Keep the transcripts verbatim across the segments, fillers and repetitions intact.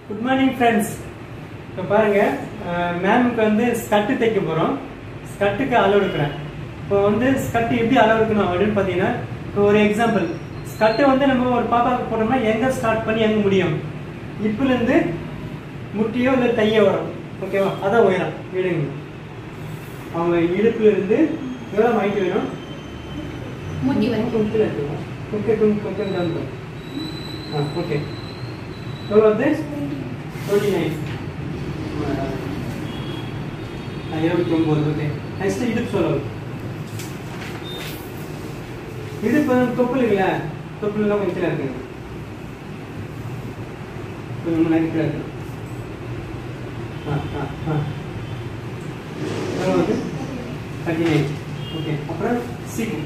Good morning friends. இப்போ பாருங்க மேம்க்கு வந்து ஸ்கர்ட் தைக்க போறோம். ஸ்கர்ட்டுக்கு அளவு எடுக்கிறேன். இப்போ வந்து ஸ்கர்ட் எப்படி அளவு எடுக்கணும் அப்படின்னு பாத்தீங்கன்னா இப்போ ஒரு எக்ஸாம்பிள் ஸ்கர்ட் வந்து நம்ம ஒரு பாப்பாக்கு போறோம்னா எங்க ஸ்டார்ட் பண்ணி எங்க முடியும்? இப்புல இருந்து முட்டியோ இல்ல தையோ வரும். ஓகேவா? அதான் உயரம். விடுங்க. அவங்க இடுப்புல இருந்து எவ்வளவு ஹைட் வேணும்? முட்டி வரைக்கும் கொஞ்சம் இருக்கும். கொஞ்சம் கொஞ்சம் டவுன் பண்ணு. ஆ ஓகே. எவ்வளவு வந்து forty-nine. இருபத்தி ஒன்பது. ஓகே. நெக்ஸ்ட் இடுப்பு சொல்லு. இடுப்பு தொப்புள் இல்ல. தொப்புள் எல்லாம் கொஞ்சம் கீழ இருக்கு. கொஞ்சம் நேரா கீழ இருக்கு. ஆ ஆ ஆ. எவ்வளவு thirty-nine. ஓகே. அப்புறம் சீக்கு.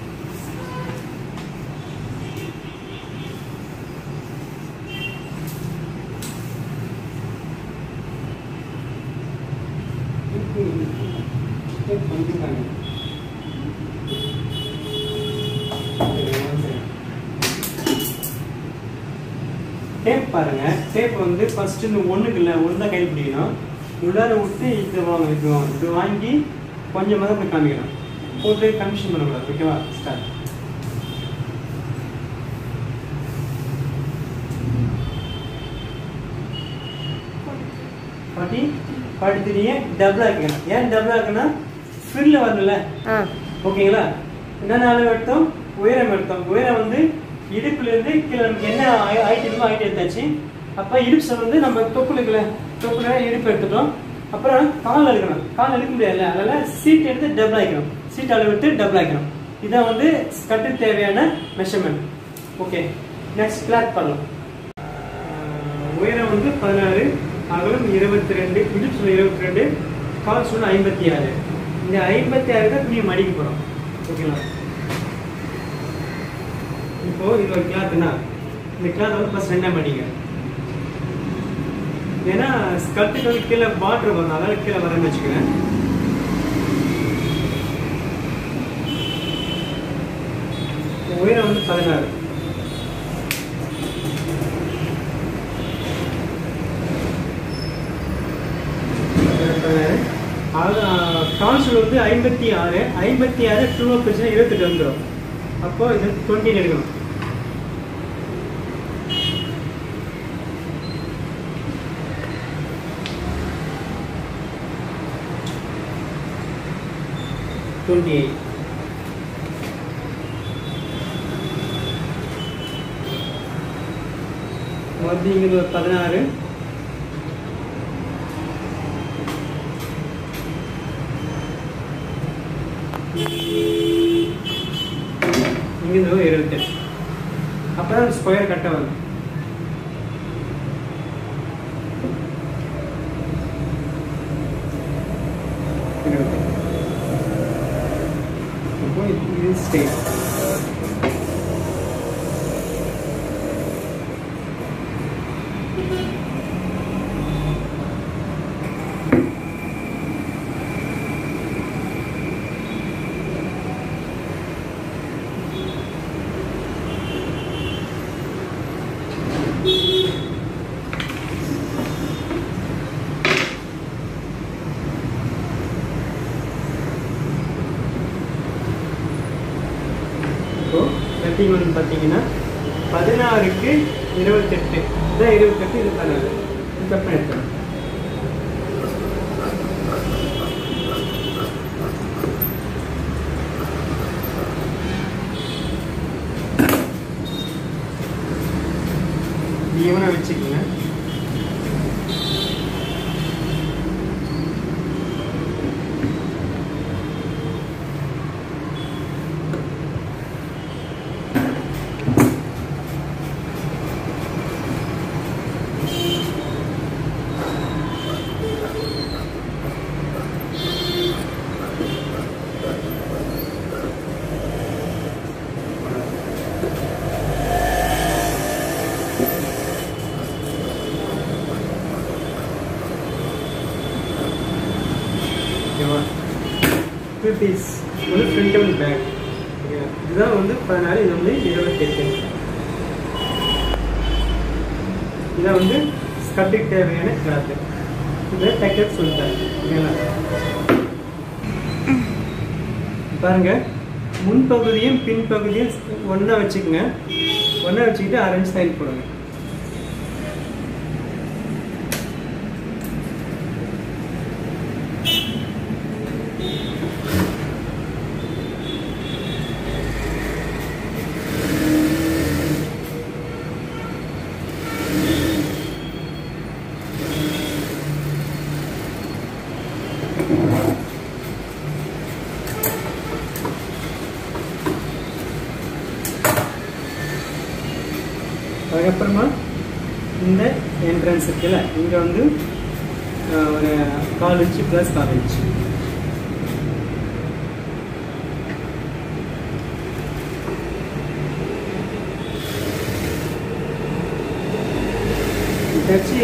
டேப் பாருங்க. டேப் வந்து ஃபர்ஸ்ட் இந்த ஒண்ணுக்கு இல்ல ஒண்ணு தான் கையில் பிடிக்கணும். உள்ளார விட்டு இது வாங்க இது வாங்க இது வாங்கி கொஞ்சம் மதம் போய் காமிக்கணும். போட்டு கன்ஃபியூஷன் பண்ணக்கூடாது. ஓகேவா? Start. Forty forty three double ஆக்கணும். ஏன் டபுள் ஆக்குனா ஃபில்ல வரல. ஓகேங்களா? என்னென்ன அளவு எடுத்தோம்? உயரம் எடுத்தோம். உயரம் வந்து இடுப்புல இருந்து கீழே நமக்கு என்ன ஹைட் இருக்கோ ஹைட் எடுத்தாச்சு. அப்ப இடுப்பு வந்து நம்ம தொப்புளுக்குல தொப்புல இடுப்பு எடுத்துட்டோம். அப்புறம் கால் எடுக்கணும். கால் எடுக்க முடியாதுல்ல, அதனால சீட் எடுத்து டபுள் ஆக்கணும். சீட் அளவு எடுத்து டபுள் ஆக்கணும். இதான் வந்து ஸ்கர்ட்டுக்கு தேவையான மெஷர்மெண்ட். ஓகே. நெக்ஸ்ட் கிளாத் பண்ணலாம். உயரம் வந்து பதினாறு, அகலம் இருபத்தி ரெண்டு, இடுப்பு சொல்ல இருபத்தி ரெண்டு, கால் சொல்ல ஐம்பத்தி ஆறு. இந்த ஐம்பத்தி ஆறு தான் துணியை மடிக்க போறோம். ஓகேங்களா? இப்போ இது ஒரு கிளாத்னா இந்த கிளாத் வந்து ஃபர்ஸ்ட் ரெண்டா மடிங்க. ஏன்னா ஸ்கர்ட்டுக்கு வந்து கீழே பார்டர் வரும், அதனால கீழே வரேன்னு வச்சுக்கிறேன். உயரம் வந்து பதினாறு. கான்சல் வந்து ஐம்பத்தி ஆறு ஐம்பத்தி ஆறு டூ பிரச்சனை இருபத்தெட்டு வந்துடும். அப்போ இது டுவெண்ட்டி எடுக்கணும். Twenty eight. மறுபடியும் ஒரு பதினாறு, இங்கிருந்து இருபத்தெட்டு. அப்பதான் ஸ்கொயர் கட்ட வரும். அப்போ இது ஸ்டேட். கட்டிங் வந்து பார்த்தீங்கன்னா பதினாறுக்கு இருபத்தெட்டு, இதான் இருபத்தெட்டு, இது பதினாறு. இது கட் பண்ணி எடுத்துக்கணும். ஈவனாக வச்சுக்கோங்க. பீஸ் வந்து ஃப்ரண்ட் அண்ட் பேக். இதுதான் வந்து பதினாறு, இது வந்து இருபத்தெட்டு. இதை வந்து கட்டுக்கு தேவையான கிளாத்து இதை தைக்கிறது சொல்லிட்டாங்க. ஓகேங்களா? பாருங்க, முன்பகுதியும் பின்பகுதியும் ஒன்றா வச்சுக்கோங்க. ஒன்றா வச்சுக்கிட்டு அரை இன்ச் தையல் போடுங்க. அதுக்கப்புறமா இந்த என்ட்ரன்ஸ் இருக்குல்ல, இங்கே வந்து ஒரு கால் இன்ச்சு ப்ளஸ் கால் இன்ச்சு தச்சு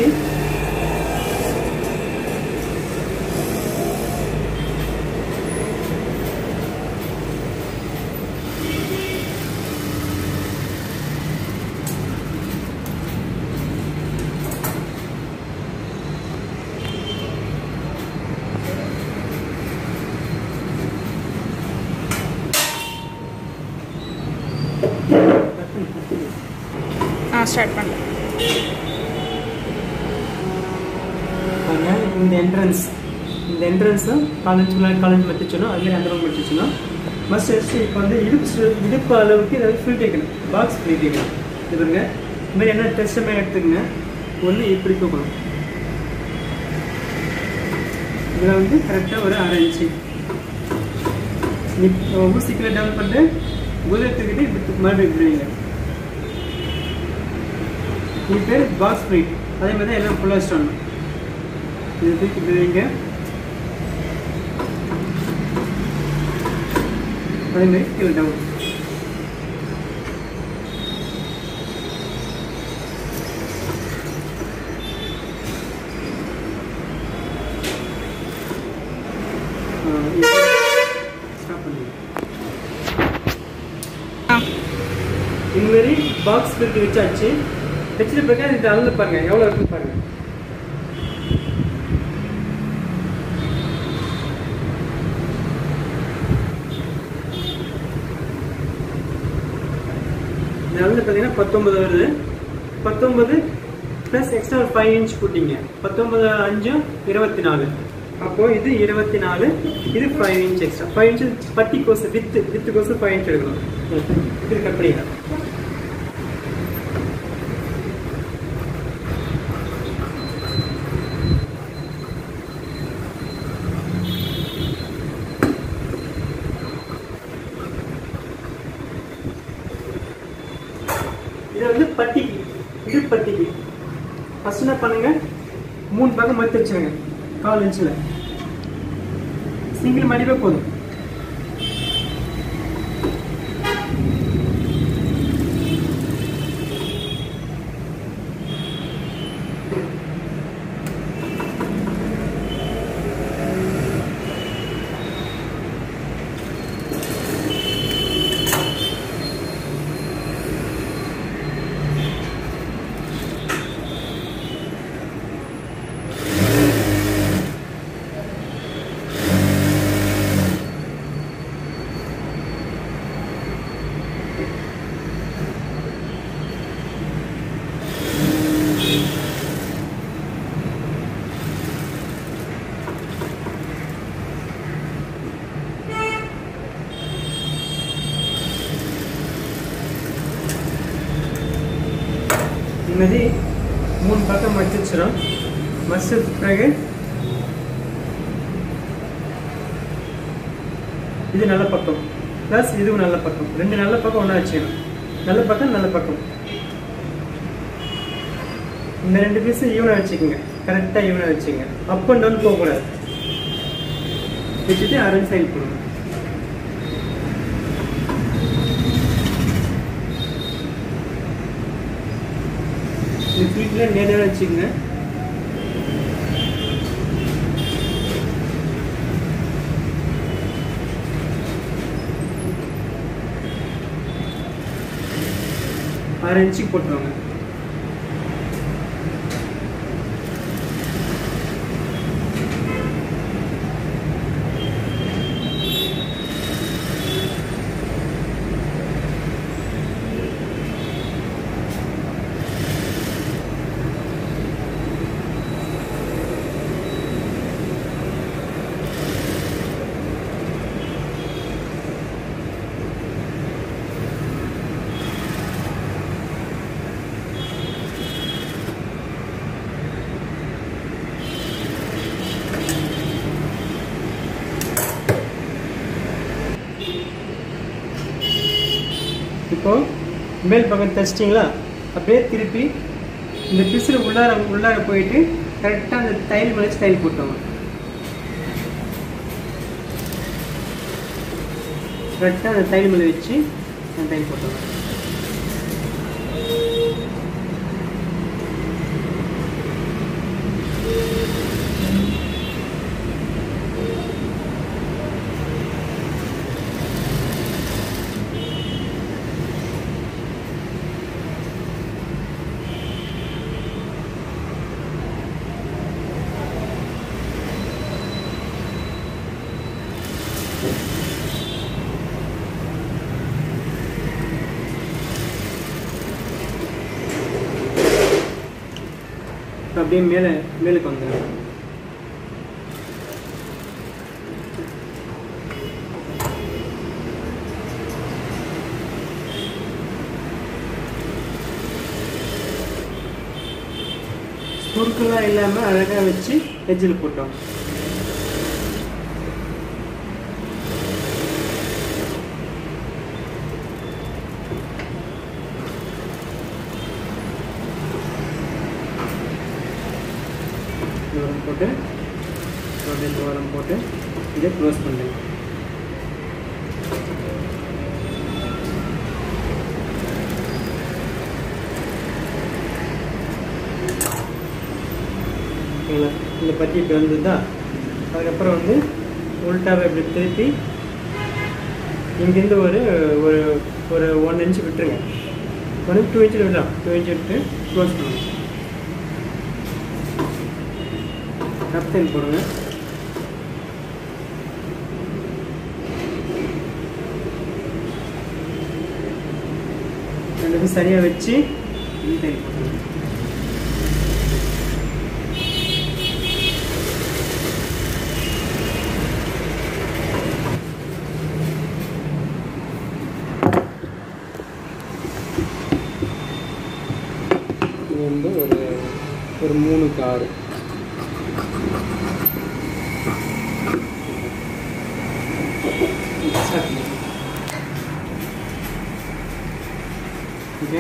ஸ்டார்ட் பண்ணலாம். இந்த என்ட்ரன்ஸ் இந்த என்ட்ரன்ஸும் காலேஜ் காலேஜ் மத்திச்சோன்னா அதுமாதிரி அந்த ரூம் மத்திச்சோன்னா மஸ்ட் எடுத்து இப்போ வந்து இடுப்பு இடுப்பு அளவுக்கு ஏதாவது ஃபில் தேய்க்கணும். பாக்ஸ் ஃபில் தேய்க்கணும். இது பாருங்க, இந்த மாதிரி என்ன டெஸ்ட்டுமே எடுத்துக்கங்க. ஒன்று இப்படி தூக்கணும். இதில் வந்து கரெக்டாக ஒரு அரை இன்ச்சு ஊசிக்கில் டெவலப் பண்ணிட்டு குதிரத்துக்கிட்டு இப்படி மறுபடியும் இப்படி வைங்க. இது பேர் பாக்ஸ் ஃபில். அதே மாதிரி தான் எல்லாம் ஃபுல்லாக வச்சிடணும். இது தூக்கி இப்படி வைங்க. அதே மாதிரி கீழே டவுன். இந்த மாதிரி பாக்ஸ் பிரித்து வச்சாச்சு. வச்சுட்டு பிறகு இது அளந்து பாருங்க எவ்வளோ இருக்குன்னு பாருங்க. இது அளந்து பார்த்தீங்கன்னா பத்தொன்பது வருது. பத்தொன்பது ப்ளஸ் எக்ஸ்ட்ரா ஒரு ஃபைவ் இன்ச் போட்டிங்க. பத்தொன்பது அஞ்சும் இருபத்தி நாலு. அப்போ இது இருபத்தி நாலு, இது five inch extra. Five inch பட்டி கோசு வித்து வித்து கோசு ஃபைவ் இன்ச் எடுக்கணும். இது கட் பண்ணிக்கலாம். இது வந்து பட்டிக்கு, இது பட்டிக்கு. ஃபர்ஸ்ட் என்ன பண்ணுங்க, மூணு பக்கம் மறுத்து வச்சுருங்க. கால் இன்ச்சில் சிங்கிள் மடிப்பே போதும். இதுமாதிரி மூணு பக்கம் மடிச்சு வச்சிடும். மடிச்சதுக்கு பிறகு இது நல்ல பக்கம் ப்ளஸ் இதுவும் நல்ல பக்கம், ரெண்டு நல்ல பக்கம் ஒன்றா வச்சுக்கணும். நல்ல பக்கம் நல்ல பக்கம் இந்த ரெண்டு பீஸும் ஈவனாக வச்சுக்கோங்க. கரெக்டாக ஈவனாக வச்சுக்கோங்க. அப் அண்ட் டவுன் போகக்கூடாது. வச்சுட்டு அரை சைடு போடணும். இந்த ஃபீட்டில் நேராக வச்சுக்கோங்க. அரை இன்ச்சுக்கு போட்டுருவாங்க. இப்போ மேல் பக்கம் தைச்சிட்டிங்களா, அப்படியே திருப்பி இந்த பிசில் உள்ளார உள்ளார போயிட்டு கரெக்டாக அந்த தையல் மேலே தையல் போட்டோம். கரெக்டாக அந்த தையல் மேலே வச்சு அந்த தையல் போட்டோம். அப்படியே மேலே மேலுக்கு வந்துடும். சுருக்கெல்லாம் இல்லாமல் அழகாக வச்சு எஜ்ஜில் போட்டோம். தூரம் போட்டு அப்படியே தூரம் போட்டு இதை க்ளோஸ் பண்ணுங்க. ஓகேங்களா? இந்த பத்தி இப்போ வந்ததா, அதுக்கப்புறம் வந்து உள்டாவை இப்படி திருப்பி இங்கேருந்து ஒரு ஒரு ஒரு ஒன் இன்ச் விட்டுருங்க. ஒன் டூ இன்ச்சில் விடலாம். டூ இன்ச் விட்டு க்ளோஸ் பண்ணுங்க. கப்டன் போடுங்க. ரெண்டு சரியாக வச்சு தையல் போடுங்க. இது வந்து ஒரு ஒரு மூணுக்கு ஆறு. ஓகே,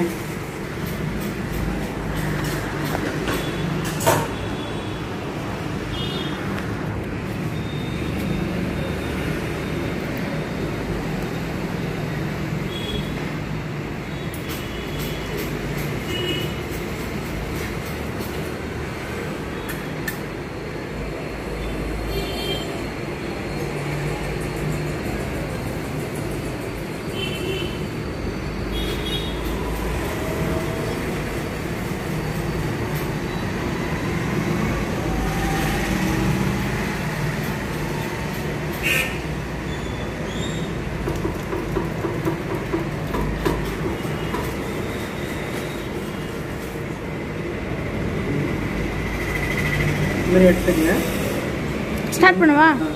இது மாதிரி எடுத்துக்கங்க. ஸ்டார்ட் பண்ணுவா.